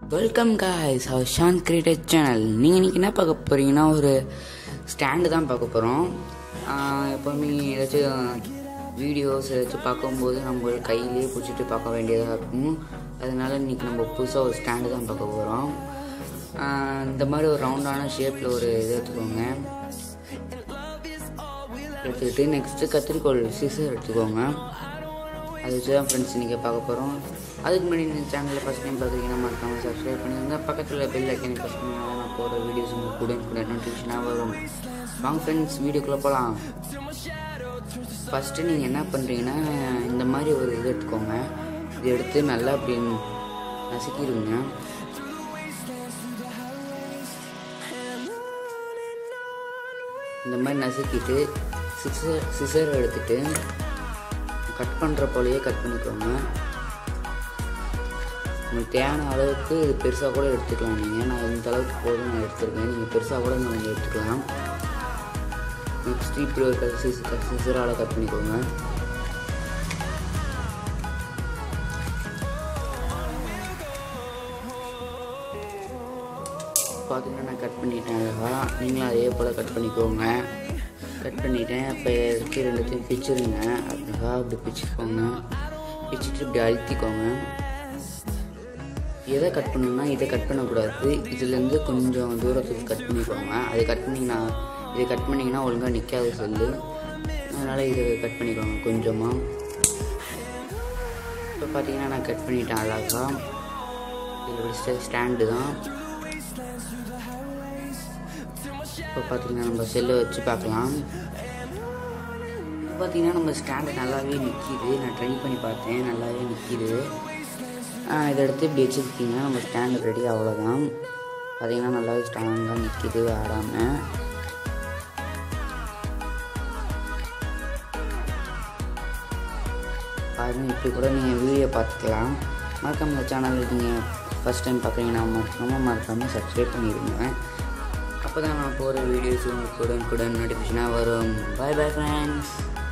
Welcome guys our Shan creator channel. நீங்கள் இன்றைக்கி என்ன பார்க்க போகிறீங்கன்னா ஒரு ஸ்டாண்டு தான் பார்க்க போகிறோம். எப்போவுமே ஏதாச்சும் வீடியோஸ் ஏதாச்சும் பார்க்கும்போது நம்ம கையிலே பிடிச்சிட்டு பார்க்க வேண்டியதாக இருக்கும். அதனால் இன்றைக்கி நம்ம புதுசாக ஒரு ஸ்டாண்டு தான் பார்க்க போகிறோம். இந்த மாதிரி ஒரு ரவுண்டான ஷேப்பில் ஒரு இது எடுத்துக்கோங்க. எடுத்துக்கிட்டு நெக்ஸ்ட்டு கத்திரிக்கோள் சிசர் எடுத்துக்கோங்க. அதை வச்சு தான் ஃப்ரெண்ட்ஸ் இன்றைக்கி பார்க்க போகிறோம். அதுக்கு முன்னாடி இந்த சேனலில் ஃபஸ்ட் டைம் பார்க்குறீங்கன்னா மறக்காமல் சப்ஸ்கிரைப் பண்ணிடுங்க. பக்கத்தில் பெல் ஐக்கனை ப்ரெஸ் பண்ணிங்கன்னா நான் போகிற வீடியோஸ் உங்களுக்கு கூட நோட்டிஃபிகேஷனாக வரும். வாங்க ஃப்ரெண்ட்ஸ் வீடியோக்குள்ளே போகலாம். ஃபஸ்ட்டு நீங்கள் என்ன பண்ணுறீங்கன்னா இந்த மாதிரி ஒரு இது எடுத்துக்கோங்க. இது எடுத்து நல்லா அப்படி நசுக்கிடுங்க. இந்த மாதிரி நசுக்கிட்டு சிசர் எடுத்துகிட்டு கட் பண்ணுற போலையே கட் பண்ணிக்கோங்க. உங்களுக்கு தேவையான அளவுக்கு இது பெருசாக கூட எடுத்துக்கலாம். நான் இந்த அளவுக்கு போதும் நான் எடுத்துருக்கேன். நீங்கள் பெருசாக கூட நீங்கள் எடுத்துக்கலாம். நெக்ஸ்ட் இப்படி ஒரு சிசரால் கட் பண்ணிக்கோங்க. பார்த்தீங்கன்னா நான் கட் பண்ணிட்டேன். அழகாக நீங்களும் அதே போல் கட் பண்ணிக்கோங்க. கட் பண்ணிட்டேன். இப்போ எடுத்து ரெண்டுத்தையும் பிச்சுருங்க. அழகாக அப்படி பிச்சுக்கோங்க. பிச்சுட்டு இப்படி அழுத்திக்கோங்க. எதை கட் பண்ணணும்னா இதை கட் பண்ணக்கூடாது. இதுலேருந்து கொஞ்சம் தூரத்துக்கு கட் பண்ணிக்கோங்க. அதை கட் பண்ணிங்கன்னா இதை கட் பண்ணிங்கன்னா ஒழுங்காக நிற்காது செல்லு. அதனால் இதை கட் பண்ணிக்கோங்க கொஞ்சமாக. இப்போ பார்த்தீங்கன்னா நான் கட் பண்ணிட்டேன் அழகாக. இது ஸ்டாண்டு தான். இப்போ பார்த்தீங்கன்னா நம்ம செல்லை வச்சு பார்க்கலாம். இப்போ பார்த்தீங்கன்னா நம்ம ஸ்டாண்டு நல்லாவே நிற்கிது. நான் ட்ரை பண்ணி பார்த்தேன், நல்லாவே நிற்கிது. இதை எடுத்து இப்படி வச்சுருக்கீங்க. நம்ம ஸ்டாண்டு ரெடி. அவ்வளோதான். பார்த்தீங்கன்னா நல்லாவே ஸ்ட்ராங்காக நிற்கிது ஆடாமல். பாருங்கள், இப்படி கூட நீங்கள் வீடியோ பார்த்துக்கலாம். மறக்காம இந்த சேனலில் நீங்கள் ஃபஸ்ட் டைம் பார்க்குறீங்கன்னா மறக்காமல் சப்ஸ்கிரைப் பண்ணிடுங்க. அப்போ தான் நான் போகிற வீடியோஸ் உங்களுக்கு கூட நோட்டிஃபிகேஷனாக வரும். Bye bye friends.